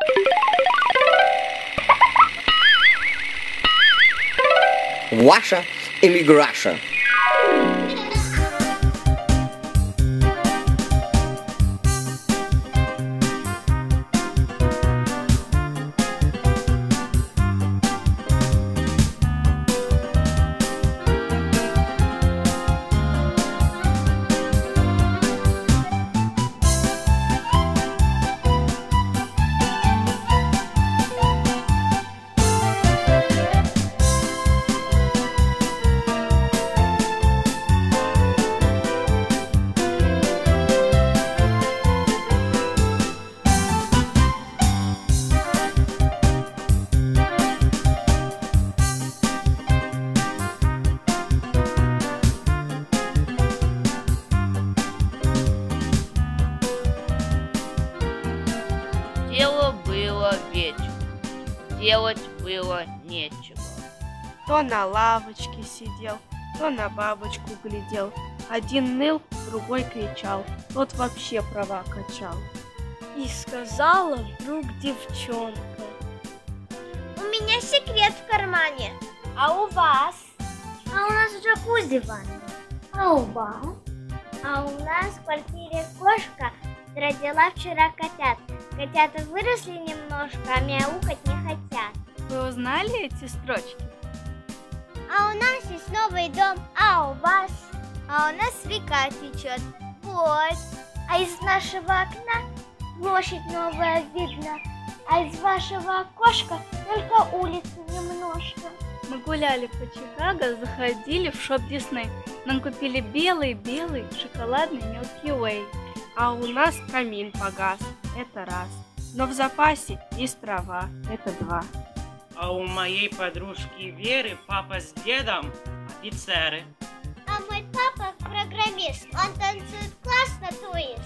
Ваша эмиграша. Дело было вечер, делать было нечего. То на лавочке сидел, то на бабочку глядел. Один ныл, другой кричал, тот вообще права качал. И сказала вдруг девчонка: у меня секрет в кармане. А у вас? А у нас джакузи в ванной. А у вас? А у нас в квартире кошка родила вчера котят. Котята выросли немножко, а мяукать не хотят. Вы узнали эти строчки? А у нас есть новый дом. А у вас? А у нас река течет. Вот. А из нашего окна площадь новая видно. А из вашего окошка только улицы немножко. Мы гуляли по Чикаго, заходили в шоп Дисней. Нам купили белый шоколадный Milky Way. А у нас камин погас, это раз. Но в запасе есть трава, это два. А у моей подружки Веры папа с дедом офицеры. А мой папа программист, он танцует классно, туис.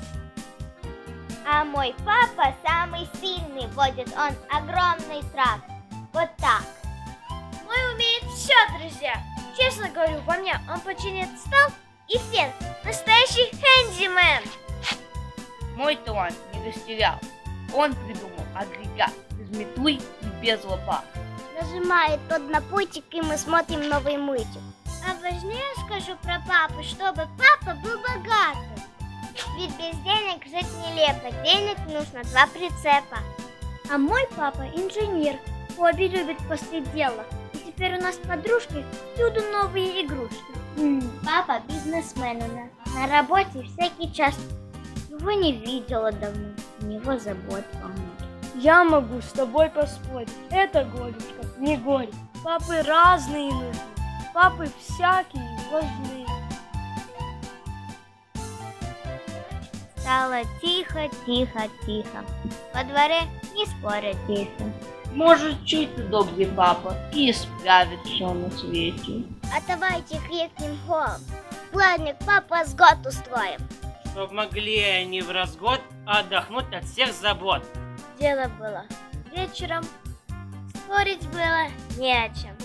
А мой папа самый сильный, водит он огромный трак. Вот так. Мой умеет все, друзья. Честно говорю, во мне он починит стол и фен. Настоящий хэндимен. Мой талант не растерял. Он придумал агрегат без метлы и без лопат. Нажимает тот на пультик, и мы смотрим новый мультик. А важнее скажу про папу, чтобы папа был богатым. Ведь без денег жить нелепо. Денег нужно 2 прицепа. А мой папа инженер. Обе любят после дела. И теперь у нас подружки всюду новые игрушки. Папа бизнесмен у нас. На работе всякий час. Его не видела давно. У него забот полно. Я могу с тобой поспорить. Это Горюшка, не горе. Папы разные нужны. Папы всякие важны. Стало тихо. Во дворе не спорят тихо. Может, чуть удобнее папа и исправит все на свете. А давайте крикнем хором. Праздник папа с год устроим. Чтоб могли они в раз в год отдохнуть от всех забот. Дело было вечером, спорить было не о чем.